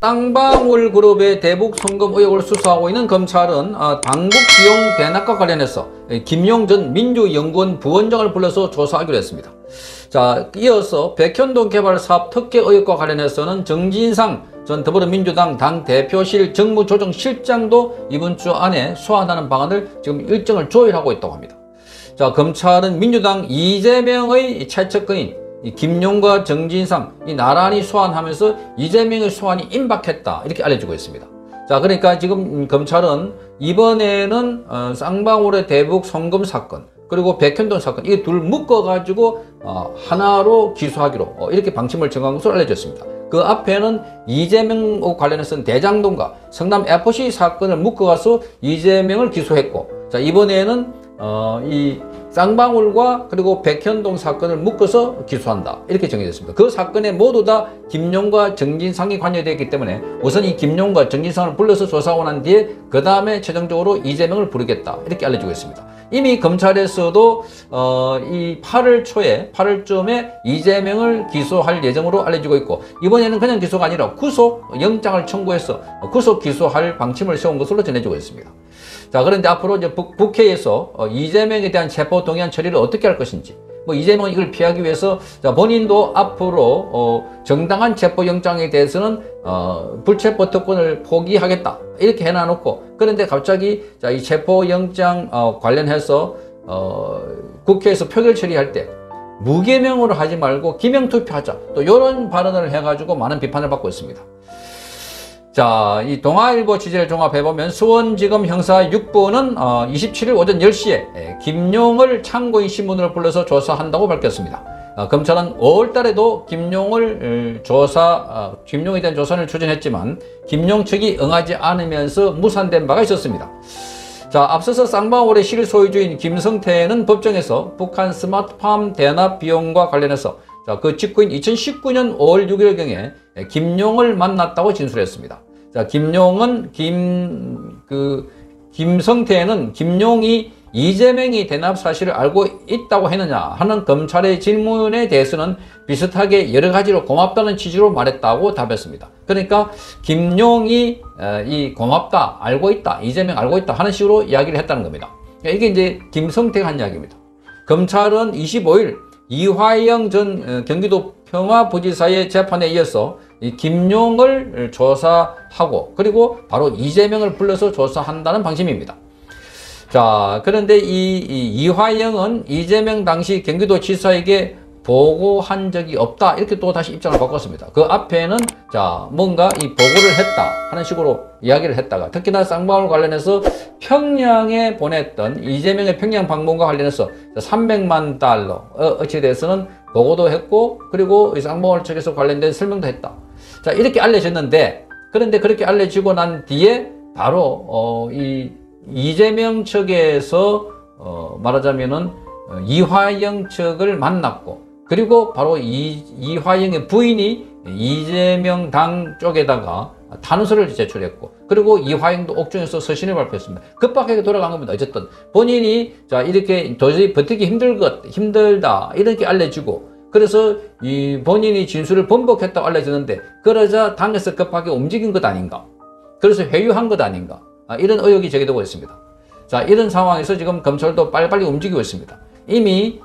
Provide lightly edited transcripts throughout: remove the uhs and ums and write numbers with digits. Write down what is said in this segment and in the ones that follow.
쌍방울 그룹의 대북 송금 의혹을 수사하고 있는 검찰은 당국 비용 대납과 관련해서 김용 전 민주연구원 부원장을 불러서 조사하기로 했습니다. 자, 이어서 백현동 개발 사업 특혜 의혹과 관련해서는 정진상 전 더불어민주당 당대표실 정무조정실장도 이번 주 안에 소환하는 방안을 지금 일정을 조율하고 있다고 합니다. 자, 검찰은 민주당 이재명의 최측근인 김용과 정진상 나란히 소환하면서 이재명의 소환이 임박했다 이렇게 알려지고 있습니다. 자, 그러니까 지금 검찰은 이번에는 쌍방울의 대북 송금 사건 그리고 백현동 사건 이 둘 묶어 가지고 하나로 기소하기로 이렇게 방침을 정한 것으로 알려졌습니다. 그 앞에는 이재명과 관련해서는 대장동과 성남 FC 사건을 묶어가서 이재명을 기소했고, 자, 이번에는 이 쌍방울과 그리고 백현동 사건을 묶어서 기소한다 이렇게 정해졌습니다. 그 사건에 모두 다 김용과 정진상이 관여되었기 때문에 우선 이 김용과 정진상을 불러서 조사하고 난 뒤에 그 다음에 최종적으로 이재명을 부르겠다 이렇게 알려지고 있습니다. 이미 검찰에서도 이 8월쯤에 이재명을 기소할 예정으로 알려지고 있고, 이번에는 그냥 기소가 아니라 구속 영장을 청구해서 구속 기소할 방침을 세운 것으로 전해지고 있습니다. 자, 그런데 앞으로 이제 국회에서 이재명에 대한 체포 동의안 처리를 어떻게 할 것인지, 이재명은 이걸 피하기 위해서 본인도 앞으로 정당한 체포영장에 대해서는 불체포 특권을 포기하겠다 이렇게 해놔놓고, 그런데 갑자기 자, 이 체포영장 관련해서 국회에서 표결 처리할 때 무기명으로 하지 말고 기명투표하자 또 이런 발언을 해가지고 많은 비판을 받고 있습니다. 자, 이 동아일보 취재를 종합해보면 수원지검 형사 6부는 27일 오전 10시에 김용을 참고인 신문으로 불러서 조사한다고 밝혔습니다. 검찰은 5월 달에도 김용에 대한 조사를 추진했지만 김용 측이 응하지 않으면서 무산된 바가 있었습니다. 자, 앞서서 쌍방울의 실소유주인 김성태는 법정에서 북한 스마트팜 대납 비용과 관련해서 그 직후인 2019년 5월 6일경에 김용을 만났다고 진술했습니다. 자, 김성태는 김용이 이재명이 대납 사실을 알고 있다고 했느냐 하는 검찰의 질문에 대해서는 비슷하게 여러 가지로 고맙다는 취지로 말했다고 답했습니다. 그러니까 김용이 이 고맙다, 알고 있다, 이재명 알고 있다 하는 식으로 이야기를 했다는 겁니다. 이게 이제 김성태가 한 이야기입니다. 검찰은 25일 이화영 전 경기도 평화부지사의 재판에 이어서 이 김용을 조사하고 그리고 바로 이재명을 불러서 조사한다는 방침입니다. 자, 그런데 이화영은 이재명 당시 경기도지사에게 보고한 적이 없다 이렇게 또 다시 입장을 바꿨습니다. 그 앞에는 자, 뭔가 이 보고를 했다 하는 식으로 이야기를 했다가, 특히나 쌍방울 관련해서 평양에 보냈던 이재명의 평양 방문과 관련해서 300만 달러 어치에 대해서는 보고도 했고 그리고 이 쌍방울 측에서 관련된 설명도 했다. 자, 이렇게 알려졌는데, 그런데 그렇게 알려지고 난 뒤에 바로 이재명 측에서 말하자면은 이화영 측을 만났고, 그리고 바로 이화영의 부인이 이재명 당 쪽에다가 탄원서를 제출했고, 그리고 이화영도 옥중에서 서신을 발표했습니다. 급박하게 돌아간 겁니다. 어쨌든 본인이 자, 이렇게 도저히 버티기 힘들다 이렇게 알려지고, 그래서 이 본인이 진술을 번복했다고 알려졌는데, 그러자 당에서 급하게 움직인 것 아닌가, 그래서 회유한 것 아닌가, 이런 의혹이 제기되고 있습니다. 자, 이런 상황에서 지금 검찰도 빨리빨리 움직이고 있습니다. 이미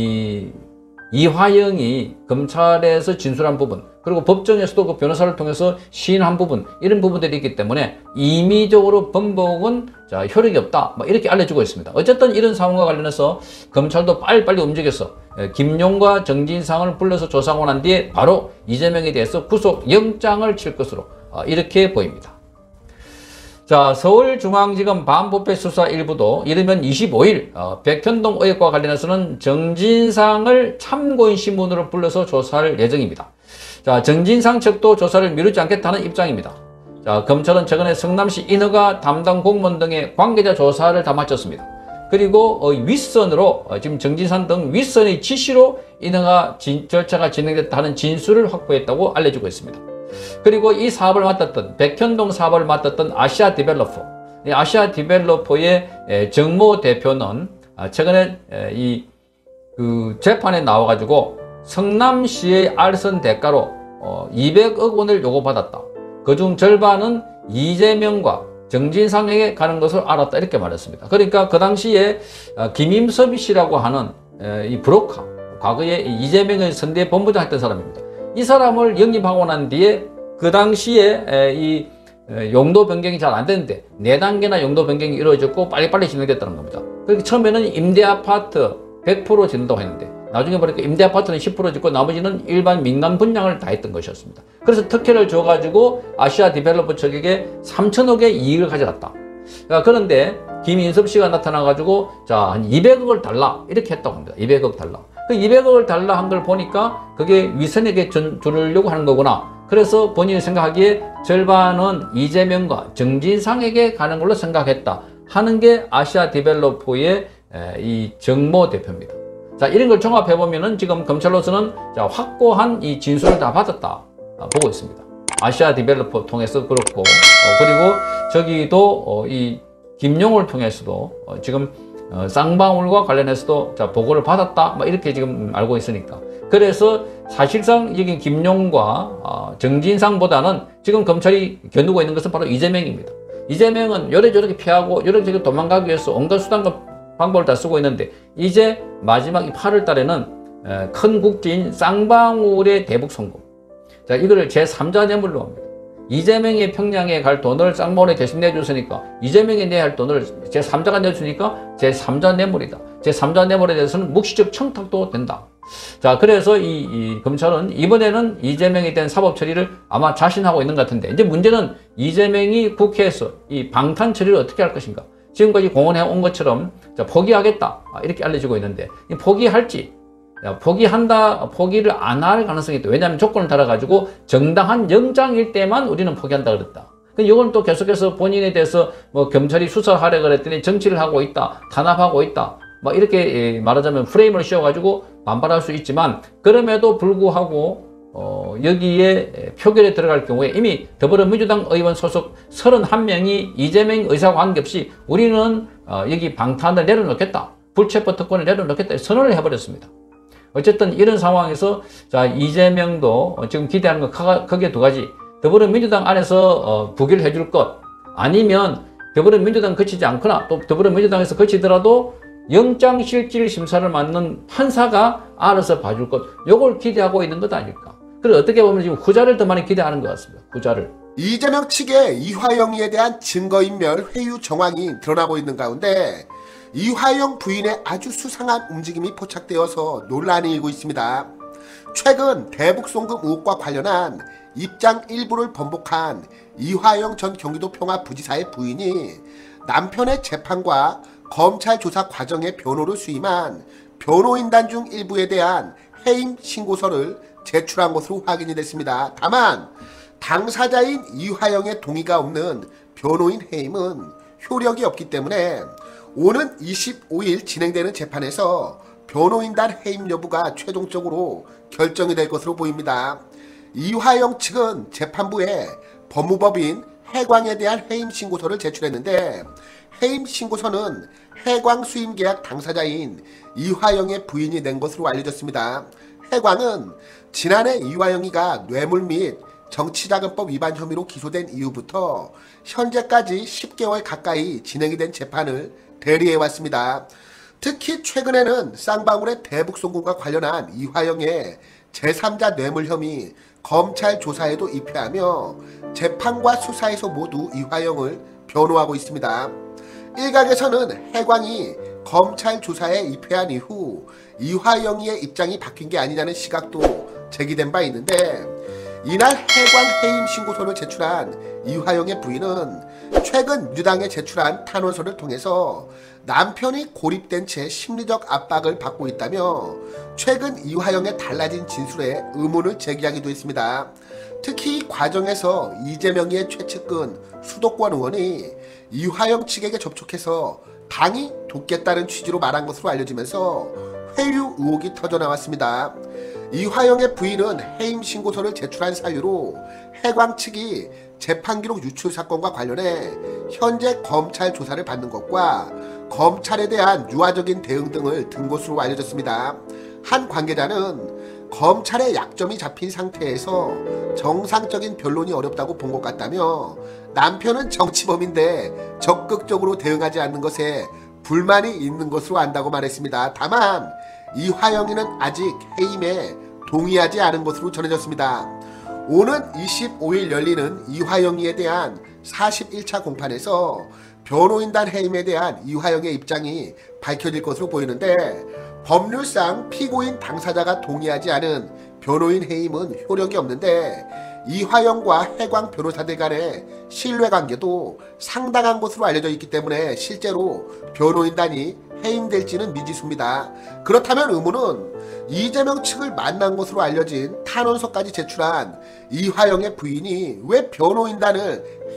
이화영이 검찰에서 진술한 부분, 그리고 법정에서도 그 변호사를 통해서 시인한 부분, 이런 부분들이 있기 때문에 임의적으로 번복은 자, 효력이 없다 이렇게 알려지고 있습니다. 어쨌든 이런 상황과 관련해서 검찰도 빨리빨리 움직여서 김용과 정진상을 불러서 조사하고 난 뒤에 바로 이재명에 대해서 구속 영장을 칠 것으로 이렇게 보입니다. 자, 서울중앙지검 반부패수사 1부도 이르면 25일 백현동 의혹과 관련해서는 정진상을 참고인 신문으로 불러서 조사할 예정입니다. 자, 정진상 측도 조사를 미루지 않겠다는 입장입니다. 자, 검찰은 최근에 성남시 인허가 담당 공무원 등의 관계자 조사를 다 마쳤습니다. 그리고 윗선으로 지금 정진상 등 윗선의 지시로 인허가 절차가 진행됐다는 진술을 확보했다고 알려지고 있습니다. 그리고 이 사업을 맡았던, 백현동 사업을 맡았던 아시아 디벨로퍼, 이 아시아 디벨로퍼의 정모 대표는 최근에 재판에 나와가지고 성남시의 알선 대가로 200억 원을 요구받았다. 그중 절반은 이재명과 정진상에게 가는 것을 알았다 이렇게 말했습니다. 그러니까 그 당시에 김임섭 씨라고 하는 이 브로커, 과거에 이재명의 선대 본부장 했던 사람입니다. 이 사람을 영입하고 난 뒤에 그 당시에 이 용도 변경이 잘 안 되는데 4단계나 용도 변경이 이루어졌고 빨리빨리 진행됐다는 겁니다. 그러니까 처음에는 임대아파트 100% 짓는다고 했는데 나중에 보니까 임대아파트는 10% 짓고 나머지는 일반 민간 분양을 다 했던 것이었습니다. 그래서 특혜를 줘가지고 아시아 디벨로퍼 측에게 3천억의 이익을 가져갔다. 그런데 김인섭 씨가 나타나가지고 자, 한 200억을 달라 이렇게 했다고 합니다. 200억 달라. 그 200억을 달라 한 걸 보니까 그게 위선에게 주려고 하는 거구나. 그래서 본인이 생각하기에 절반은 이재명과 정진상에게 가는 걸로 생각했다 하는 게 아시아 디벨로퍼의 이 정모 대표입니다. 자, 이런 걸 종합해보면은 지금 검찰로서는 자, 확고한 이 진술을 다 받았다 보고 있습니다. 아시아 디벨로퍼 통해서 그렇고, 그리고 저기도 이 김용을 통해서도 지금 쌍방울과 관련해서도 자, 보고를 받았다 이렇게 지금 알고 있으니까. 그래서 사실상 여기 김용과 정진상보다는 지금 검찰이 겨누고 있는 것은 바로 이재명입니다. 이재명은 요래저렇게 피하고 요래저렇게 도망가기 위해서 온갖 수단과 방법을 다 쓰고 있는데 이제 마지막 8월 달에는 큰 국지인 쌍방울의 대북 송금. 자, 이거를 제3자 뇌물로 합니다. 이재명이 평양에 갈 돈을 쌍방울에 대신 내줬으니까 이재명이 내야 할 돈을 제3자가 내주니까 제3자 뇌물이다. 제3자 뇌물에 대해서는 묵시적 청탁도 된다. 자, 그래서 이 검찰은 이번에는 이재명에 대한 사법 처리를 아마 자신하고 있는 것 같은데 이제 문제는 이재명이 국회에서 이 방탄 처리를 어떻게 할 것인가. 지금까지 공언해 온 것처럼 자, 포기하겠다 이렇게 알려지고 있는데 포기할지 포기를 안 할 가능성이 있다. 왜냐하면 조건을 달아가지고 정당한 영장일 때만 우리는 포기한다 그랬다. 이건 또 계속해서 본인에 대해서 뭐 검찰이 수사하려 그랬더니 정치를 하고 있다, 탄압하고 있다, 막 이렇게 말하자면 프레임을 씌워가지고 반발할 수 있지만 그럼에도 불구하고 여기에 표결에 들어갈 경우에 이미 더불어민주당 의원 소속 31명이 이재명 의사와 관계없이 우리는 여기 방탄을 내려놓겠다, 불체포 특권을 내려놓겠다 선언을 해버렸습니다. 어쨌든 이런 상황에서 자, 이재명도 지금 기대하는 건 크게 두 가지. 더불어민주당 안에서 부결해 줄 것, 아니면 더불어민주당 거치지 않거나 또 더불어민주당에서 거치더라도 영장실질 심사를 맡는 판사가 알아서 봐줄 것, 요걸 기대하고 있는 것 아닐까. 그래서 어떻게 보면 지금 후자를 더 많이 기대하는 것 같습니다. 후자를. 이재명 측의 이화영이에 대한 증거인멸 회유 정황이 드러나고 있는 가운데 이화영 부인의 아주 수상한 움직임이 포착되어서 논란이 일고 있습니다. 최근 대북송금 의혹과 관련한 입장 일부를 번복한 이화영 전 경기도 평화부지사의 부인이 남편의 재판과 검찰 조사 과정에 변호를 수임한 변호인단 중 일부에 대한 해임 신고서를 제출한 것으로 확인이 됐습니다. 다만 당사자인 이화영의 동의가 없는 변호인 해임은 효력이 없기 때문에 오는 25일 진행되는 재판에서 변호인단 해임 여부가 최종적으로 결정이 될 것으로 보입니다. 이화영 측은 재판부에 법무법인 해광에 대한 해임 신고서를 제출했는데 해임 신고서는 해광 수임 계약 당사자인 이화영의 부인이 낸 것으로 알려졌습니다. 해광은 지난해 이화영이가 뇌물 및 정치자금법 위반 혐의로 기소된 이후부터 현재까지 10개월 가까이 진행이 된 재판을 대리해왔습니다. 특히 최근에는 쌍방울의 대북송금과 관련한 이화영의 제3자 뇌물 혐의 검찰 조사에도 입회하며 재판과 수사에서 모두 이화영을 변호하고 있습니다. 일각에서는 해광이 검찰 조사에 입회한 이후 이화영의 입장이 바뀐 게 아니냐는 시각도 제기된 바 있는데 이날 해광 해임 신고서를 제출한 이화영의 부인은 최근 민주당에 제출한 탄원서를 통해서 남편이 고립된 채 심리적 압박을 받고 있다며 최근 이화영의 달라진 진술에 의문을 제기하기도 했습니다. 특히 이 과정에서 이재명의 최측근 수도권 의원이 이화영 측에게 접촉해서 당이 돕겠다는 취지로 말한 것으로 알려지면서 회유 의혹이 터져나왔습니다. 이화영의 부인은 해임 신고서를 제출한 사유로 해광 측이 재판기록 유출 사건과 관련해 현재 검찰 조사를 받는 것과 검찰에 대한 유화적인 대응 등을 든 것으로 알려졌습니다. 한 관계자는 검찰의 약점이 잡힌 상태에서 정상적인 변론이 어렵다고 본 것 같다며 남편은 정치범인데 적극적으로 대응하지 않는 것에 불만이 있는 것으로 안다고 말했습니다. 다만 이화영이는 아직 해임에 동의하지 않은 것으로 전해졌습니다. 오는 25일 열리는 이화영이에 대한 41차 공판에서 변호인단 해임에 대한 이화영의 입장이 밝혀질 것으로 보이는데, 법률상 피고인 당사자가 동의하지 않은 변호인 해임은 효력이 없는데 이화영과 해광 변호사들 간의 신뢰관계도 상당한 것으로 알려져 있기 때문에 실제로 변호인단이 해임될지는 미지수입니다. 그렇다면 의문은 이재명 측을 만난 것으로 알려진 탄원서까지 제출한 이화영의 부인이 왜 변호인단을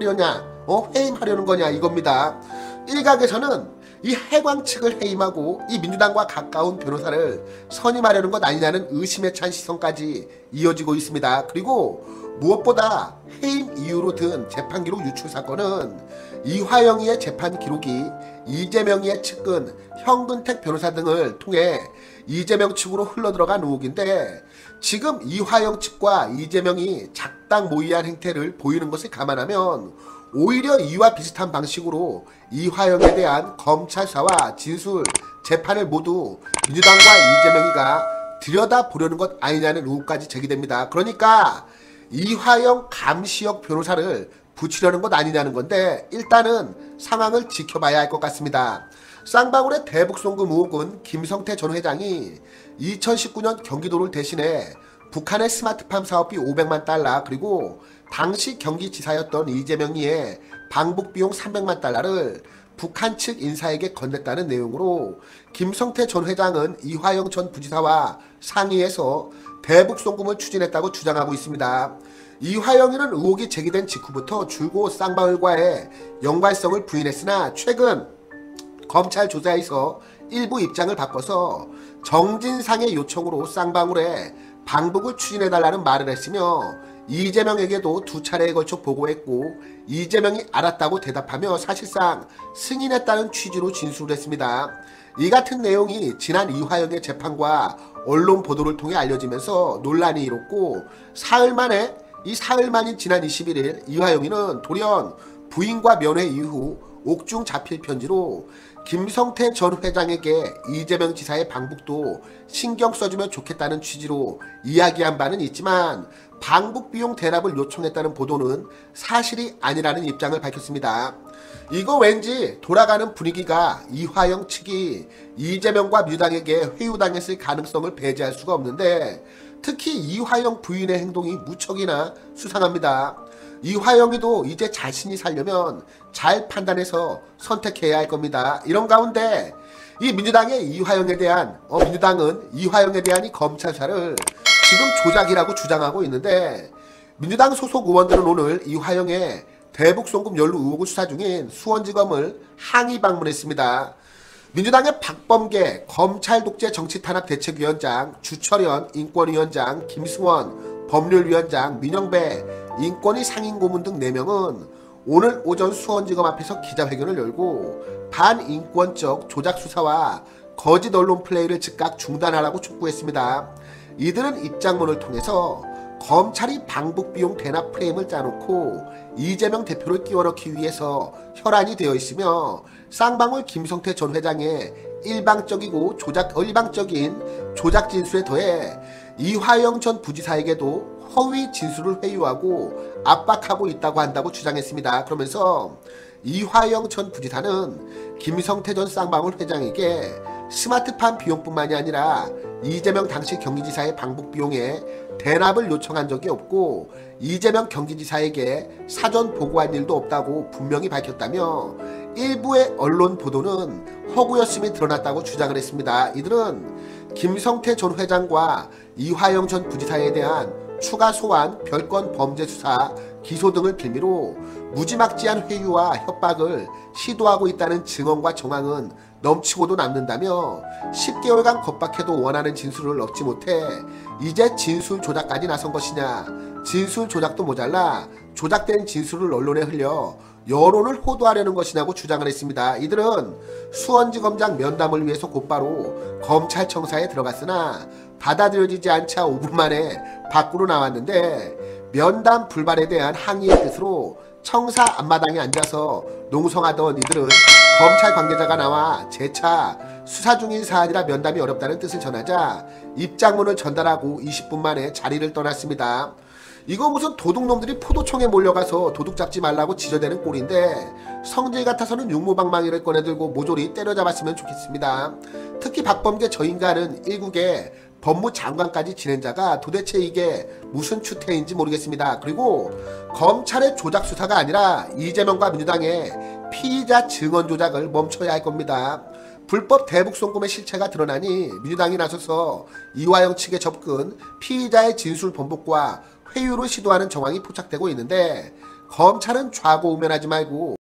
해임하려는 거냐 이겁니다. 일각에서는 이 해광 측을 해임하고 이 민주당과 가까운 변호사를 선임하려는 것 아니냐는 의심에 찬 시선까지 이어지고 있습니다. 그리고 무엇보다 해임 이유로 든 재판기록 유출 사건은 이화영이의 재판 기록이 이재명이의 측근 현근택 변호사 등을 통해 이재명 측으로 흘러들어간 의혹인데, 지금 이화영 측과 이재명이 작당 모의한 행태를 보이는 것을 감안하면 오히려 이와 비슷한 방식으로 이화영에 대한 검찰 수사와 진술, 재판을 모두 민주당과 이재명이가 들여다보려는 것 아니냐는 의혹까지 제기됩니다. 그러니까 이화영 감시역 변호사를 붙이려는 것 아니냐는 건데, 일단은 상황을 지켜봐야 할 것 같습니다. 쌍방울의 대북송금 의혹은 김성태 전 회장이 2019년 경기도를 대신해 북한의 스마트팜 사업비 500만 달러 그리고 당시 경기지사였던 이재명이의 방북비용 300만 달러를 북한 측 인사에게 건넸다는 내용으로 김성태 전 회장은 이화영 전 부지사와 상의해서 대북송금을 추진했다고 주장하고 있습니다. 이화영이는 의혹이 제기된 직후부터 줄곧 쌍방울과의 연관성을 부인했으나 최근 검찰 조사에서 일부 입장을 바꿔서 정진상의 요청으로 쌍방울에 방북을 추진해달라는 말을 했으며, 이재명에게도 2차례에 걸쳐 보고했고 이재명이 알았다고 대답하며 사실상 승인했다는 취지로 진술을 했습니다. 이 같은 내용이 지난 이화영의 재판과 언론 보도를 통해 알려지면서 논란이 일었고, 사흘 만인 지난 21일 이화영이는 돌연 부인과 면회 이후 옥중 자필 편지로 김성태 전 회장에게 이재명 지사의 방북도 신경 써주면 좋겠다는 취지로 이야기한 바는 있지만 방북 비용 대납을 요청했다는 보도는 사실이 아니라는 입장을 밝혔습니다. 이거 왠지 돌아가는 분위기가 이화영 측이 이재명과 민주당에게 회유당했을 가능성을 배제할 수가 없는데, 특히 이화영 부인의 행동이 무척이나 수상합니다. 이화영이도 이제 자신이 살려면 잘 판단해서 선택해야 할 겁니다. 이런 가운데 이 민주당은 이화영에 대한 이 검찰 수사를 지금 조작이라고 주장하고 있는데, 민주당 소속 의원들은 오늘 이화영의 대북송금 연루 의혹을 수사 중인 수원지검을 항의 방문했습니다. 민주당의 박범계 검찰 독재 정치탄압 대책위원장, 주철현 인권위원장, 김승원 법률위원장, 민영배 인권위 상임고문 등 4명은 오늘 오전 수원지검 앞에서 기자회견을 열고 반인권적 조작 수사와 거짓 언론 플레이를 즉각 중단하라고 촉구했습니다. 이들은 입장문을 통해서 검찰이 방북비용 대납 프레임을 짜놓고 이재명 대표를 끼워넣기 위해서 혈안이 되어 있으며, 쌍방울 김성태 전 회장의 일방적인 조작 진술에 더해 이화영 전 부지사에게도 허위 진술을 회유하고 압박하고 있다고 한다고 주장했습니다. 그러면서 이화영 전 부지사는 김성태 전 쌍방울 회장에게 스마트팜 비용뿐만이 아니라 이재명 당시 경기지사의 방북 비용에 대납을 요청한 적이 없고 이재명 경기지사에게 사전 보고한 일도 없다고 분명히 밝혔다며, 일부의 언론 보도는 허구였음이 드러났다고 주장을 했습니다. 이들은 김성태 전 회장과 이화영 전 부지사에 대한 추가 소환, 별건 범죄 수사, 기소 등을 빌미로 무지막지한 회유와 협박을 시도하고 있다는 증언과 정황은 넘치고도 남는다며, 10개월간 겁박해도 원하는 진술을 얻지 못해 이제 진술 조작까지 나선 것이냐, 진술 조작도 모자라 조작된 진술을 언론에 흘려 여론을 호도하려는 것이냐고 주장을 했습니다. 이들은 수원지검장 면담을 위해서 곧바로 검찰청사에 들어갔으나 받아들여지지 않자 5분 만에 밖으로 나왔는데 면담 불발에 대한 항의의 뜻으로 청사 앞마당에 앉아서 농성하던 이들은 검찰 관계자가 나와 재차 수사 중인 사안이라 면담이 어렵다는 뜻을 전하자 입장문을 전달하고 20분 만에 자리를 떠났습니다. 이거 무슨 도둑놈들이 포도청에 몰려가서 도둑 잡지 말라고 지저대는 꼴인데 성질 같아서는 육모방망이를 꺼내들고 모조리 때려잡았으면 좋겠습니다. 특히 박범계 저 인간은 일국의 법무장관까지 지낸 자가 도대체 이게 무슨 추태인지 모르겠습니다. 그리고 검찰의 조작 수사가 아니라 이재명과 민주당의 피의자 증언 조작을 멈춰야 할 겁니다. 불법 대북 송금의 실체가 드러나니 민주당이 나서서 이화영 측에 접근, 피의자의 진술 번복과 회유를 시도하는 정황이 포착되고 있는데 검찰은 좌고우면하지 말고